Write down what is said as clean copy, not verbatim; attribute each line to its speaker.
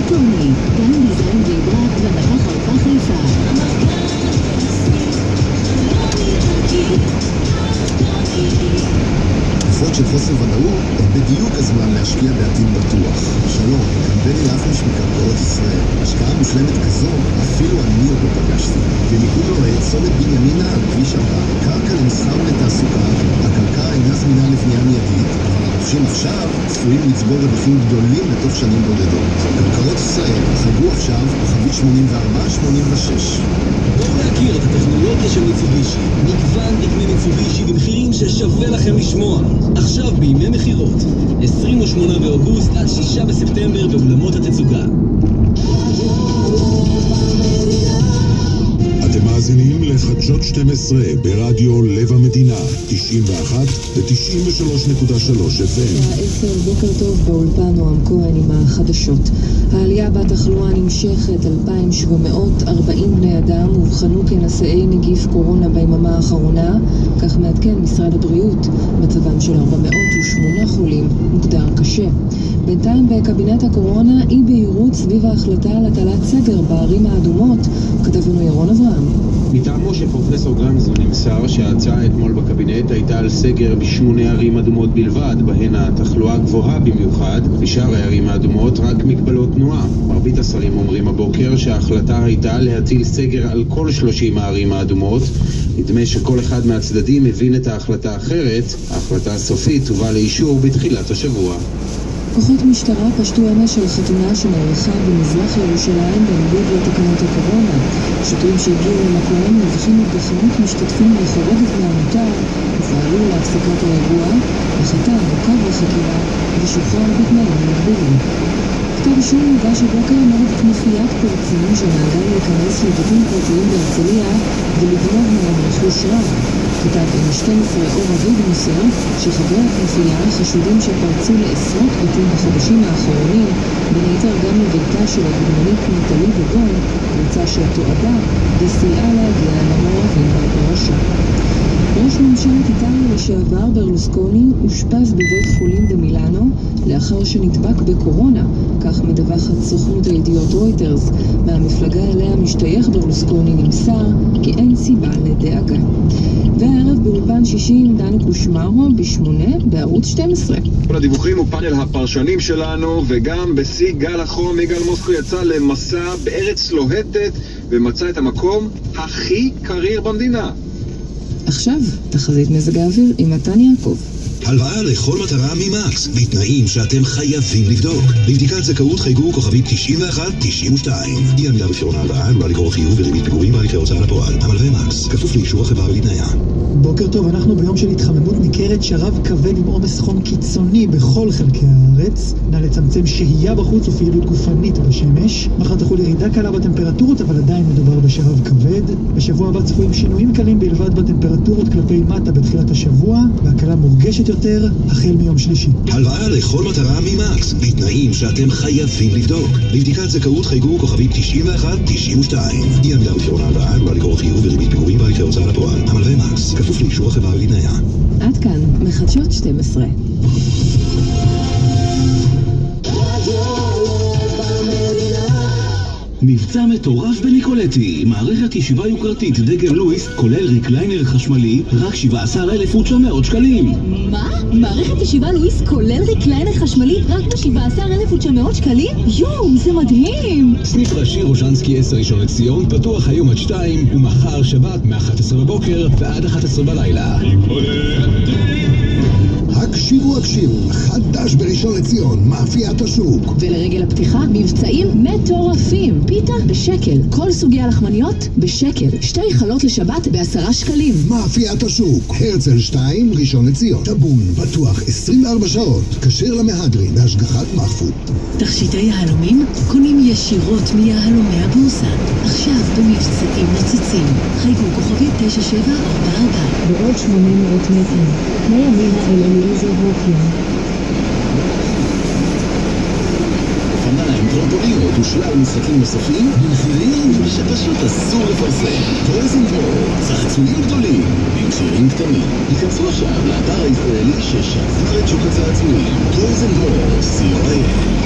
Speaker 1: טוני, גם דיזיין ועיברת ומחך ארפה חיפה.
Speaker 2: תקופות של חוסר ודאות הם בדיוק הזמן להשקיע בעתיד בטוח. שלום, כאן בני לחוש מקרקעות ישראל. השקעה מושלמת כזו, אפילו אני עוד לא פגשתי. במיקוד לוהט, צומת בנימינה על כביש 4, קרקע למסחר ולתעסוקה, הקרקע אינה זמינה לבנייה מיידית, אבל הרוכשים עכשיו צפויים לצבור רווחים גדולים בתוך שנים בודדות. קרקעות ישראל, חגו עכשיו, כוכבית 8486.
Speaker 3: בואו להכיר את הטכנולוגיה של מיצובישי. מגוון דגמי מיצובישי במחירים ששווה לכם לשמוע. עכשיו בימי מחירות, 28 באוגוסט עד 6 בספטמבר באולמות התצוגה.
Speaker 4: אתם מאזינים לחדשות 12 ברדיו לב המדינה, 91 ו-93.3 FM.
Speaker 5: 10 בוקר טוב, באולפן נועם כהן עם החדשות. העלייה בתחלואה נמשכת, 2,740 בני אדם אובחנו כנשאי נגיף קורונה ביממה האחרונה, כך מעדכן משרד הבריאות. מצבם של 408 חולים מוגדר קשה. בינתיים בקבינט הקורונה אי בהירות סביב ההחלטה על הטלת סגר בערים האדומות, כתב לנו ירון אברהם.
Speaker 6: מטעמו של פרופסור גמזו נמסר שההצעה אתמול בקבינט הייתה על סגר ב8 ערים אדומות בלבד, בהן התחלואה גבוהה במיוחד. בשאר הערים האדומות רק מגבלות תנועה. מרבית השרים אומרים הבוקר שההחלטה הייתה להטיל סגר על כל 30 הערים האדומות. נדמה שכל אחד מהצדדים הבין את ההחלטה אחרת. ההחלטה הסופית תובא לאישור בתחילת השבוע.
Speaker 5: כוחות משטרה פשטו אמש על חתונה שנערכה במזרח ירושלים בניגוד לתקנות הקורונה. שוטרים שהגיעו למקום הבחינו בכמות משתתפים לחורגת מהמותר ופעלו להפסקת האירוע. החתן עוכב בחקירה ושוחרר בתנאים מגבילים. כתב אישום הוגש הבוקר נגד כנופיית פורצים שנהגה להיכנס לבתים פרטיים בהרצליה ולגנוב מהם רכוש רב. כתב N12 אור אביב מוסר שחברי הכנופיה חשודים שפרצו לעשרות בתים בחודשים האחרונים, בין היתר גם לביתה של הדוגמנית נטלי דגון, קבוצה שתועדה וסייעה להגיע למעורבים בפרשה. ראש ממשלת איטליה לשעבר ברלוסקוני אושפז בבית חולים במילאנו לאחר שנדבק בקורונה, כך מדווחת סוכנות הידיעות רויטרס. מהמפלגה אליה משתייך ברלוסקוני נמסר כי אין סיבה לדאגה. והערב באולפן 60 דני קושמרו ב8 בערוץ 12.
Speaker 7: כל הדיווחים הוא פאנל הפרשנים שלנו, וגם בשיא גל החום יגאל מוסקו יצא למסע בארץ לוהטת ומצא את המקום הכי קריר במדינה.
Speaker 5: עכשיו תחזית מזג האוויר עם מתן יעקב.
Speaker 8: הלוואה לכל מטרה ממקס, בתנאים שאתם חייבים לבדוק. לבדיקת זכאות חייגו כוכבית 9192. אי עמידה בפירעון ההלוואה עלולה לגרור חיוב בריבית פיגורים בהליכי הוצאה לפועל. המלווה מקס, כפוף לאישור החברה ולתנאיה.
Speaker 9: בוקר טוב, אנחנו ביום של התחממות ניכרת, שרב כבד עם עומס חום קיצוני בכל חלקי הארץ. נא לצמצם שהייה בחוץ ופעילות גופנית בשמש. מחר תחול ירידה קלה בטמפרטורות, אבל עדיין מדובר בשרב כבד. בשבוע הבא צפויים שינויים קלים בלבד בטמפרטורות כלפי מטה בתחילת השבוע, והקלה מורגשת יותר החל מיום שלישי.
Speaker 8: הלוואה לכל מטרה ממקס, בתנאים שאתם חייבים לבדוק. לבדיקת זכאות חייגו כוכבית 9192. אי עמידה בפירעון ההלוואה עלולה לגרור חיוב בריבית פיגורים בהליכי הוצאה לפועל. המלווה מקס, כפוף לאישור החברה ולתנאיה.
Speaker 5: עד כאן מחדשות 12.
Speaker 3: מבצע מטורף בניקולטי, מערכת ישיבה יוקרתית דגר לואיס, כולל ריקליינר חשמלי, רק 17,900 שקלים.
Speaker 1: מה? מערכת ישיבה לואיס כולל ריקליינר חשמלי רק ב17,900 שקלים? יום, זה מדהים!
Speaker 3: סניף ראשי רוז'נסקי 10 ראשון לציון, פתוח היום עד 2 ומחר שבת מ-11 בבוקר ועד 11 בלילה.
Speaker 2: הקשיבו, חדש בראשון לציון, מאפיית השוק.
Speaker 1: ולרגל הפתיחה, מבצעים מטורפים. פיתה בשקל, כל סוגי הלחמניות בשקל, 2 חלות לשבת ב10 שקלים.
Speaker 2: מאפיית השוק, הרצל 2, ראשון לציון. טבון, פתוח 24 שעות, כשר למהדרין, בהשגחת מחפות.
Speaker 1: תכשיטי יהלומים קונים ישירות מיהלומי הבורסה. עכשיו במבצעים נוצצים. חייגו כוכבית 9744.
Speaker 5: בעוד 800 מטרים, מימין אל אליעזר הוקיון.
Speaker 3: אופניים, טרמפולינות ושלל משחקים נוספים במחירים שפשוט אסור לפרסם. טויז אנד מור, צעצועים גדולים במחירים קטנים. היכנסו עכשיו לאתר הישראלי ששבר את שוק הצעצועים. טויז אנד מור, co.il.